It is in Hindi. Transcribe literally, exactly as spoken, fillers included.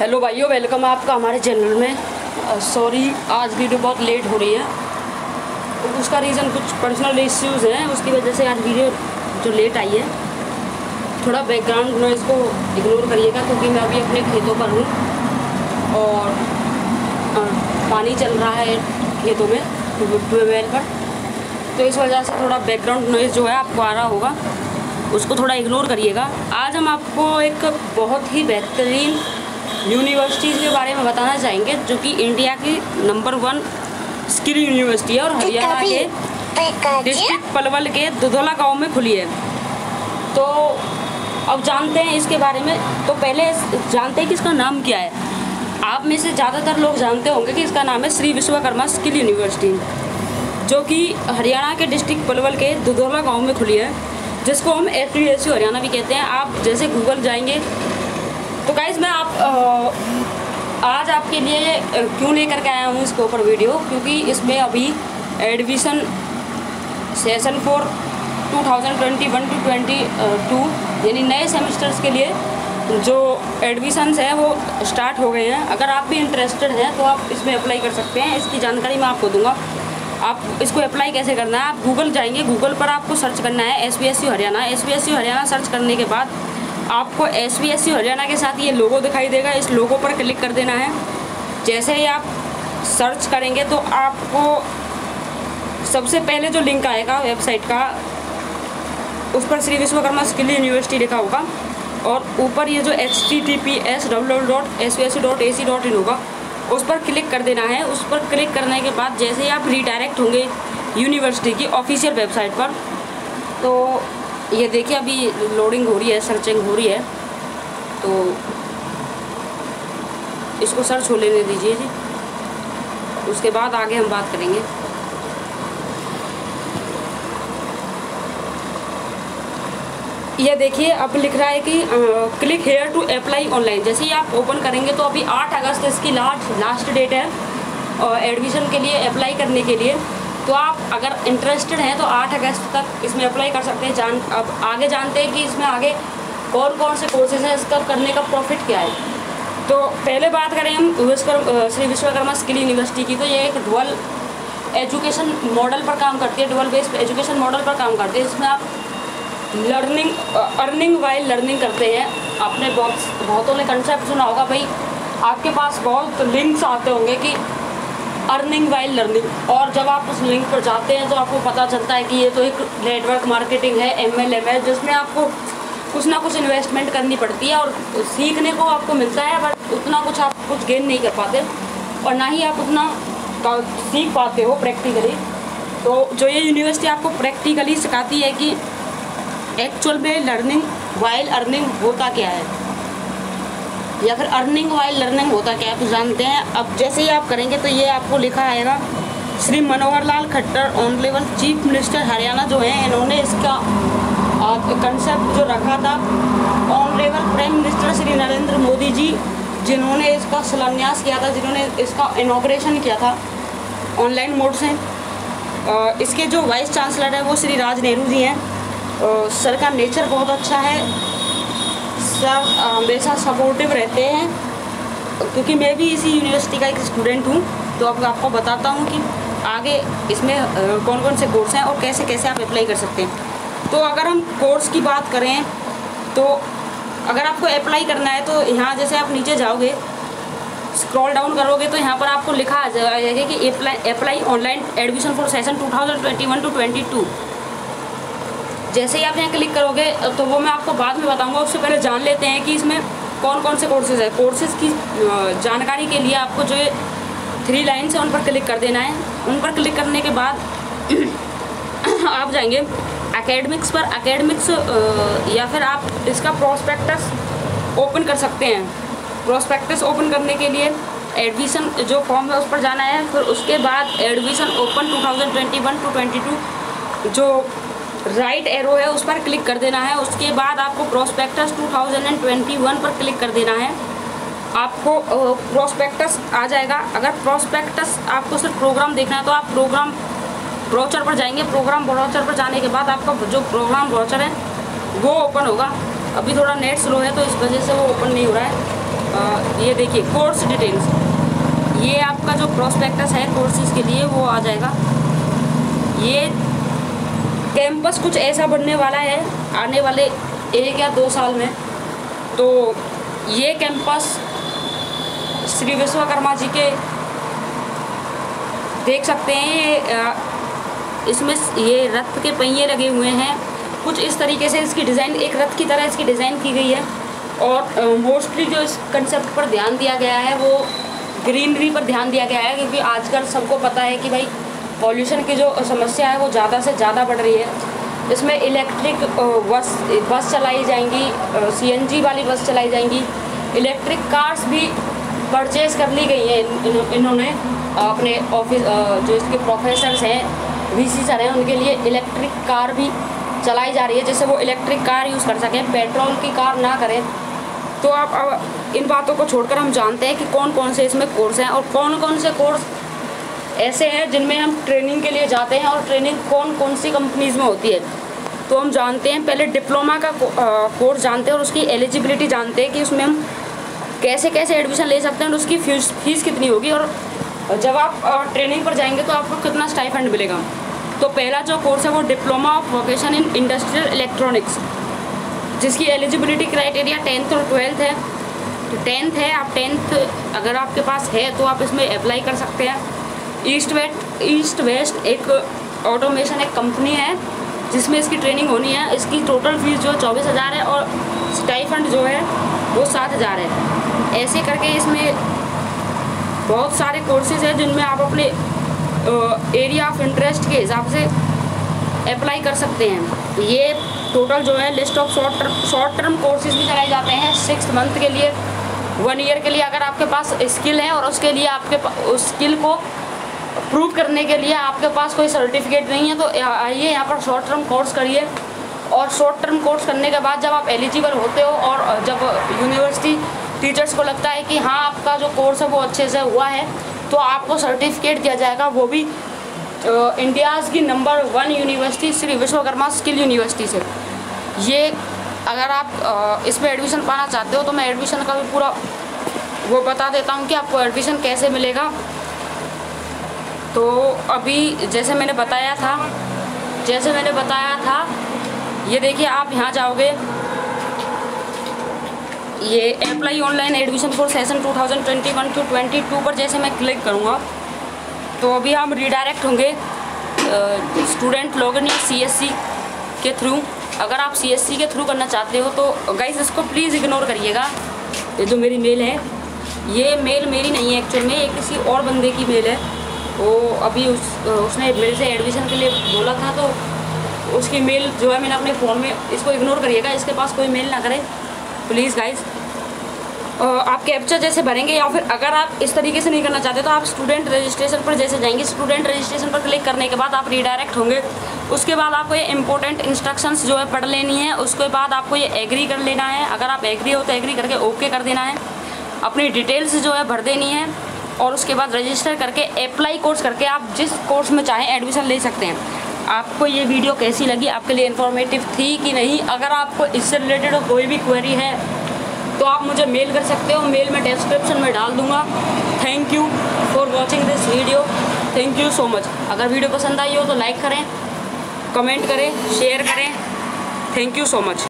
हेलो भाइयों, वेलकम है आपका हमारे चैनल में। सॉरी आज वीडियो बहुत लेट हो रही है, तो उसका रीज़न कुछ पर्सनल इश्यूज़ हैं, उसकी वजह से आज वीडियो जो लेट आई है। थोड़ा बैकग्राउंड नॉइज़ को इग्नोर करिएगा, क्योंकि मैं अभी अपने खेतों पर हूँ और आ, पानी चल रहा है खेतों में ट्यूबवेल पर, तो इस वजह से थोड़ा बैकग्राउंड नॉइज़ जो है आपको आ रहा होगा, उसको थोड़ा इग्नोर करिएगा। आज हम आपको एक बहुत ही बेहतरीन यूनिवर्सिटी के बारे में बताना चाहेंगे, जो कि इंडिया की नंबर वन स्किल यूनिवर्सिटी है और हरियाणा के डिस्ट्रिक्ट पलवल के दुधौला गांव में खुली है। तो अब जानते हैं इसके बारे में। तो पहले जानते हैं कि इसका नाम क्या है। आप में से ज़्यादातर लोग जानते होंगे कि इसका नाम है श्री विश्वकर्मा स्किल यूनिवर्सिटी, जो कि हरियाणा के डिस्ट्रिक्ट पलवल के दुधौला गाँव में खुली है, जिसको हम S T S U Haryana भी कहते हैं। आप जैसे गूगल जाएंगे तो गाइस मैं आप आ, आज आपके लिए क्यों लेकर के आया हूँ इसके ऊपर वीडियो, क्योंकि इसमें अभी admission session for two thousand twenty one two twenty two यानी नए सेमेस्टर्स के लिए जो एडमिशन्स हैं वो स्टार्ट हो गए हैं। अगर आप भी इंटरेस्टेड हैं तो आप इसमें अप्लाई कर सकते हैं। इसकी जानकारी मैं आपको दूंगा। आप इसको अप्लाई कैसे करना है, आप गूगल जाएंगे, गूगल पर आपको सर्च करना है S V S U Haryana. S V S U Haryana search करने के बाद आपको S V S U Haryana के साथ ये लोगो दिखाई देगा। इस लोगो पर क्लिक कर देना है। जैसे ही आप सर्च करेंगे तो आपको सबसे पहले जो लिंक आएगा वेबसाइट का, उस पर श्री विश्वकर्मा स्किल यूनिवर्सिटी लिखा होगा और ऊपर ये जो H T T P S W W dot S V S U dot A C dot in होगा, उस पर क्लिक कर देना है। उस पर क्लिक करने के बाद जैसे ही आप रिडायरेक्ट होंगे यूनिवर्सिटी की ऑफिशियल वेबसाइट पर, तो ये देखिए अभी लोडिंग हो रही है, सर्चिंग हो रही है, तो इसको सर्च हो लेने दीजिए जी। उसके बाद आगे हम बात करेंगे। ये देखिए अब लिख रहा है कि click here to apply online. जैसे ही आप ओपन करेंगे तो अभी आठ अगस्त इसकी लास्ट लास्ट डेट है एडमिशन के लिए अप्लाई करने के लिए। तो आप अगर इंटरेस्टेड हैं तो आठ अगस्त तक इसमें अप्लाई कर सकते हैं। जान अब आगे जानते हैं कि इसमें आगे कौन कौन से कोर्सेज हैं, इसका करने का प्रॉफिट क्या है। तो पहले बात करें हम विश्वकर्मा श्री विश्वकर्मा स्किल यूनिवर्सिटी की, तो ये एक डुअल एजुकेशन मॉडल पर काम करती है, डुअल बेस्ड एजुकेशन मॉडल पर काम करती है। इसमें आप लर्निंग अर्निंग वाइल लर्निंग करते हैं। आपने बहुत बहुतों ने कंसेप्ट सुना होगा भाई, आपके पास बहुत लिंक्स आते होंगे कि अर्निंग वाइल लर्निंग, और जब आप उस लिंक पर जाते हैं तो आपको पता चलता है कि ये तो एक नेटवर्क मार्केटिंग है, एम एल एम है, जिसमें आपको कुछ ना कुछ इन्वेस्टमेंट करनी पड़ती है और सीखने को आपको मिलता है, बट उतना कुछ आप कुछ गेन नहीं कर पाते और ना ही आप उतना सीख पाते हो प्रैक्टिकली। तो जो ये यूनिवर्सिटी आपको प्रैक्टिकली सिखाती है कि एक्चुअल में लर्निंग वाइल अर्निंग होता क्या है, या फिर अर्निंग वाइल लर्निंग होता क्या है, तो जानते हैं। अब जैसे ही आप करेंगे तो ये आपको लिखा आएगा Shri Manohar Lal Khattar honourable chief minister Haryana जो है, इन्होंने इसका कंसेप्ट जो रखा था, honourable prime minister Shri Narendra Modi ji जिन्होंने इसका शिलान्यास किया था, जिन्होंने इसका इनॉग्रेशन किया था ऑनलाइन मोड से। इसके जो वाइस चांसलर है वो श्री राज नेहरू जी हैं। सर का नेचर बहुत अच्छा है, सर हमेशा सपोर्टिव रहते हैं, क्योंकि मैं भी इसी यूनिवर्सिटी का एक स्टूडेंट हूँ। तो अब आपको बताता हूँ कि आगे इसमें कौन कौन से कोर्स हैं और कैसे कैसे आप अप्लाई कर सकते हैं। तो अगर हम कोर्स की बात करें तो अगर आपको अप्लाई करना है तो यहाँ जैसे आप नीचे जाओगे, स्क्रॉल डाउन करोगे तो यहाँ पर आपको लिखा आ जाएगा कि apply apply online admission for session two thousand twenty one two twenty two. जैसे ही आप यहाँ क्लिक करोगे तो वो मैं आपको बाद में बताऊंगा। उससे पहले जान लेते हैं कि इसमें कौन कौन से कोर्सेज है। कोर्सेज की जानकारी के लिए आपको जो थ्री लाइन्स है उन पर क्लिक कर देना है। उन पर क्लिक करने के बाद आप जाएंगे एकेडमिक्स पर। एकेडमिक्स या फिर आप इसका प्रोस्पेक्टस ओपन कर सकते हैं। प्रोस्पेक्टस ओपन करने के लिए एडमिशन जो फॉर्म है उस पर जाना है। फिर उसके बाद admission open two thousand twenty one two twenty two जो राइट एरो है उस पर क्लिक कर देना है। उसके बाद आपको prospectus two thousand twenty one पर क्लिक कर देना है। आपको प्रोस्पेक्टस आ जाएगा। अगर प्रोस्पेक्टस आपको सिर्फ प्रोग्राम देखना है तो आप प्रोग्राम ब्राउचर पर जाएंगे। प्रोग्राम ब्राउचर पर जाने के बाद आपका जो प्रोग्राम ब्राउचर है वो ओपन होगा। अभी थोड़ा नेट स्लो है तो इस वजह से वो ओपन नहीं हो रहा है। ये देखिए कोर्स डिटेल्स, ये आपका जो प्रोस्पेक्टस है कोर्सेज के लिए वो आ जाएगा। ये कैंपस कुछ ऐसा बनने वाला है आने वाले एक या दो साल में। तो ये कैंपस श्री विश्वकर्मा जी के देख सकते हैं, इसमें ये रथ के पहिए लगे हुए हैं, कुछ इस तरीके से इसकी डिज़ाइन एक रथ की तरह इसकी डिज़ाइन की गई है। और मोस्टली जो इस कंसेप्ट पर ध्यान दिया गया है वो ग्रीनरी पर ध्यान दिया गया है, क्योंकि आजकल सबको पता है कि भाई पॉल्यूशन की जो समस्या है वो ज़्यादा से ज़्यादा बढ़ रही है। इसमें इलेक्ट्रिक बस बस चलाई जाएंगी, सीएनजी वाली बस चलाई जाएंगी, इलेक्ट्रिक कार्स भी परचेज़ कर ली गई हैं इन्होंने अपने ऑफिस, जो इसके प्रोफेसर्स हैं वीसी सर हैं उनके लिए इलेक्ट्रिक कार भी चलाई जा रही है, जिससे वो इलेक्ट्रिक कार यूज़ कर सकें, पेट्रोल की कार ना करें। तो आप अब इन बातों को छोड़कर हम जानते हैं कि कौन कौन से इसमें कोर्स हैं और कौन कौन से कोर्स ऐसे हैं जिनमें हम ट्रेनिंग के लिए जाते हैं और ट्रेनिंग कौन कौन सी कंपनीज़ में होती है। तो हम जानते हैं, पहले डिप्लोमा का कोर्स जानते हैं और उसकी एलिजिबिलिटी जानते हैं कि उसमें हम कैसे कैसे एडमिशन ले सकते हैं और उसकी फीस फीस कितनी होगी, और जब आप ट्रेनिंग पर जाएंगे तो आपको कितना स्टाइपेंड मिलेगा। तो पहला जो कोर्स है वो diploma of vocation in industrial electronics, जिसकी एलिजिबिलिटी क्राइटेरिया टेंथ और ट्वेल्थ है। तो टेंथ है, आप टेंथ अगर आपके पास है तो आप इसमें अप्लाई कर सकते हैं। ईस्ट वेस्ट ईस्ट वेस्ट एक ऑटोमेशन एक कंपनी है जिसमें इसकी ट्रेनिंग होनी है। इसकी टोटल फीस जो चौबीस हज़ार है और स्टाइफंड जो है वो सात हज़ार है। ऐसे करके इसमें बहुत सारे कोर्सेज हैं जिनमें आप अपने एरिया ऑफ इंटरेस्ट के हिसाब से अप्लाई कर सकते हैं। ये टोटल जो है list of short term short term courses भी चलाए जाते हैं सिक्स मंथ के लिए, वन ईयर के लिए। अगर आपके पास स्किल है और उसके लिए आपके उस स्किल को प्रूव करने के लिए आपके पास कोई सर्टिफिकेट नहीं है तो आइए यहाँ पर शॉर्ट टर्म कोर्स करिए। और शॉर्ट टर्म कोर्स करने के बाद जब आप एलिजिबल होते हो और जब यूनिवर्सिटी टीचर्स को लगता है कि हाँ आपका जो कोर्स है वो अच्छे से हुआ है, तो आपको सर्टिफिकेट दिया जाएगा, वो भी इंडियाज़ की number one university Shri Vishwakarma skill university से। ये अगर आप इसमें एडमिशन पाना चाहते हो तो मैं एडमिशन का भी पूरा वो बता देता हूँ कि आपको एडमिशन कैसे मिलेगा। तो अभी जैसे मैंने बताया था जैसे मैंने बताया था ये देखिए, आप यहाँ जाओगे, ये apply online admission for session two thousand twenty one two twenty two पर जैसे मैं क्लिक करूँगा तो अभी हम रिडायरेक्ट होंगे स्टूडेंट लॉगिन या सीएससी के थ्रू। अगर आप सीएससी के थ्रू करना चाहते हो तो गाइस इसको प्लीज़ इग्नोर करिएगा। ये जो मेरी मेल है ये मेल मेरी नहीं है एक्चुअल में, ये किसी और बंदे की मेल है। वो अभी उस उसने मेरे से एडमिशन के लिए बोला था तो उसकी मेल जो है मैंने अपने फ़ोन में, इसको इग्नोर करिएगा, इसके पास कोई मेल ना करें प्लीज़ गाइस। आप कैप्चा जैसे भरेंगे या फिर अगर आप इस तरीके से नहीं करना चाहते तो आप स्टूडेंट रजिस्ट्रेशन पर जैसे जाएंगे, स्टूडेंट रजिस्ट्रेशन पर क्लिक करने के बाद आप रिडायरेक्ट होंगे। उसके बाद आपको ये इंपॉर्टेंट इंस्ट्रक्शंस जो है पढ़ लेनी है, उसके बाद आपको ये एग्री कर लेना है। अगर आप एग्री हो तो एग्री करके ओके कर देना है, अपनी डिटेल्स जो है भर देनी है और उसके बाद रजिस्टर करके अप्लाई कोर्स करके आप जिस कोर्स में चाहें एडमिशन ले सकते हैं। आपको ये वीडियो कैसी लगी, आपके लिए इन्फॉर्मेटिव थी कि नहीं? अगर आपको इससे रिलेटेड कोई भी क्वेरी है तो आप मुझे मेल कर सकते हो, मेल में डिस्क्रिप्शन में डाल दूंगा। Thank you for watching this video, thank you so much. अगर वीडियो पसंद आई हो तो लाइक करें, कमेंट करें, शेयर करें। Thank you so much.